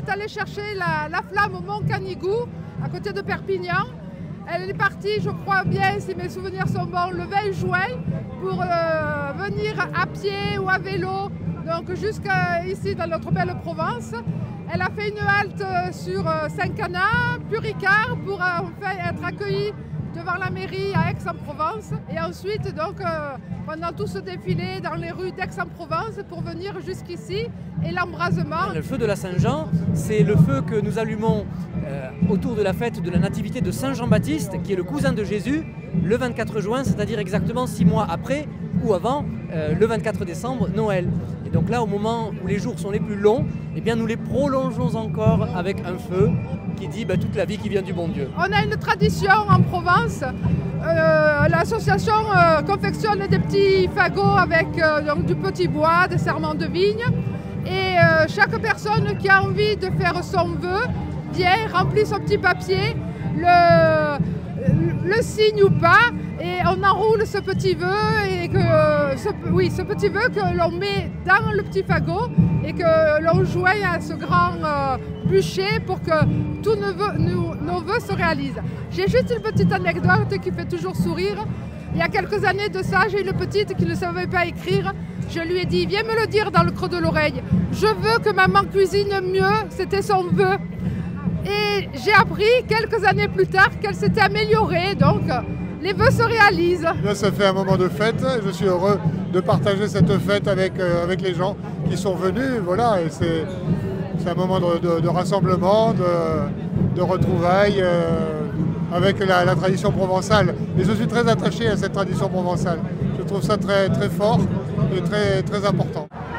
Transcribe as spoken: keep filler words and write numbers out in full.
est allée chercher la, la flamme au Mont Canigou, à côté de Perpignan. Elle est partie, je crois bien, si mes souvenirs sont bons, le vingt juin pour euh, venir à pied ou à vélo, donc jusqu'ici dans notre belle Provence. Elle a fait une halte sur Saint-Cana, puis Ricard, pour enfin être accueillie devant la mairie à Aix-en-Provence. Et ensuite, donc, euh, pendant tout ce défilé dans les rues d'Aix-en-Provence pour venir jusqu'ici. Et l'embrasement. Le feu de la Saint-Jean, c'est le feu que nous allumons euh, autour de la fête de la nativité de Saint Jean-Baptiste, qui est le cousin de Jésus, le vingt-quatre juin, c'est-à-dire exactement six mois après ou avant euh, le vingt-quatre décembre, Noël. Et donc là, au moment où les jours sont les plus longs, eh bien, nous les prolongeons encore avec un feu qui dit bah, toute la vie qui vient du bon Dieu. On a une tradition en Provence. Euh, L'association euh, confectionne des petits fagots avec euh, donc, du petit bois, des serments de vigne. Et euh, chaque personne qui a envie de faire son vœu vient, remplit son petit papier, le, le signe ou pas, et on enroule ce petit vœu, et que, ce, oui, ce petit vœu que l'on met dans le petit fagot et que l'on joint à ce grand euh, bûcher pour que tous nos vœux, nos, nos vœux se réalisent. J'ai juste une petite anecdote qui fait toujours sourire. Il y a quelques années de ça, j'ai une petite qui ne savait pas écrire. Je lui ai dit, viens me le dire dans le creux de l'oreille. Je veux que maman cuisine mieux, c'était son vœu. Et j'ai appris quelques années plus tard qu'elle s'était améliorée, donc les vœux se réalisent. Là, ça fait un moment de fête, je suis heureux de partager cette fête avec, euh, avec les gens qui sont venus. Voilà, et c'est un moment de, de, de rassemblement, de, de retrouvailles euh, avec la, la tradition provençale. Et je suis très attaché à cette tradition provençale. Je trouve ça très, très fort et très, très important.